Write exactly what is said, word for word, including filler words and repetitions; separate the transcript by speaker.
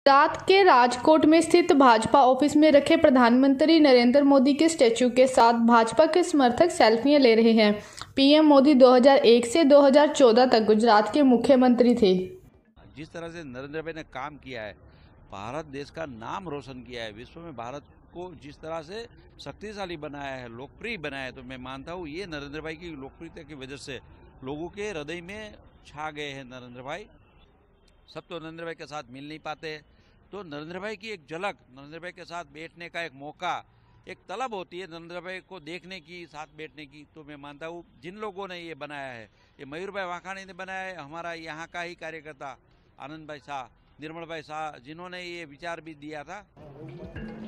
Speaker 1: गुजरात के राजकोट में स्थित भाजपा ऑफिस में रखे प्रधानमंत्री नरेंद्र मोदी के स्टैच्यू के साथ भाजपा के समर्थक सेल्फियां ले रहे हैं। पीएम मोदी दो हज़ार एक से दो हज़ार चौदह तक गुजरात के मुख्यमंत्री थे।
Speaker 2: जिस तरह से नरेंद्र भाई ने काम किया है, भारत देश का नाम रोशन किया है, विश्व में भारत को जिस तरह से शक्तिशाली बनाया है, लोकप्रिय बनाया है, तो मैं मानता हूँ ये नरेंद्र भाई की लोकप्रियता की वजह से लोगों के हृदय में छा गए हैं नरेंद्र भाई। सब तो नरेंद्र भाई के साथ मिल नहीं पाते, तो नरेंद्र भाई की एक झलक, नरेंद्र भाई के साथ बैठने का एक मौका, एक तलब होती है नरेंद्र भाई को देखने की, साथ बैठने की। तो मैं मानता हूँ जिन लोगों ने ये बनाया है, ये मयूर भाई वाखाणी ने बनाया है, हमारा यहाँ का ही कार्यकर्ता आनंद भाई शाह, निर्मल भाई शाह, जिन्होंने ये विचार भी दिया था।